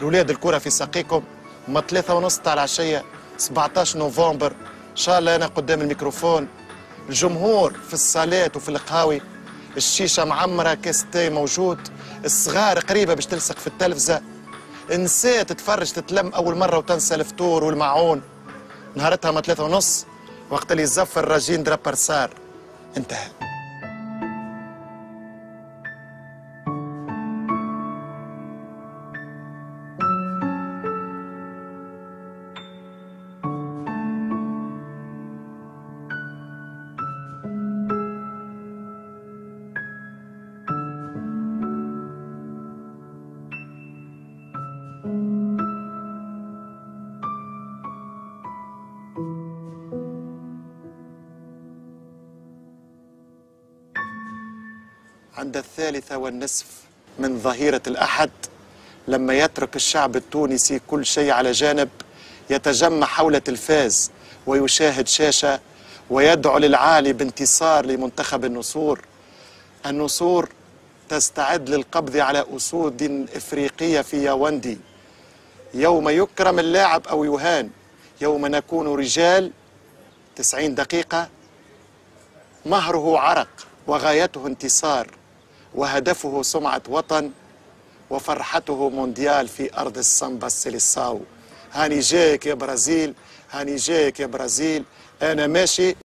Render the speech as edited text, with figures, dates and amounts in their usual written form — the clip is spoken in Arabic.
الولاد الكرة في ساقيكم، ما 3:30 تاع العشية 17 نوفمبر إن شاء الله. أنا قدام الميكروفون، الجمهور في الصالات وفي القهاوي، الشيشة معمرة، كاس تاي موجود، الصغار قريبة باش تلصق في التلفزة، النساء تتفرج تتلم أول مرة وتنسى الفطور والمعون. نهارتها ما 3:30 وقت اللي يزفر راجين درابرسار. انتهى. عند 1:03 من ظهيرة الأحد، لما يترك الشعب التونسي كل شيء على جانب، يتجمع حول تلفاز ويشاهد شاشة ويدعو للعالي بانتصار لمنتخب النسور. النسور تستعد للقبض على أسود إفريقية في ياوندي. يوم يكرم اللاعب أو يهان، يوم نكون رجال. 90 دقيقة مهره عرق وغايته انتصار وهدفه سمعة وطن وفرحته مونديال في أرض السامبا السيليساو. هاني جايك يا برازيل، هاني جايك يا برازيل. أنا ماشي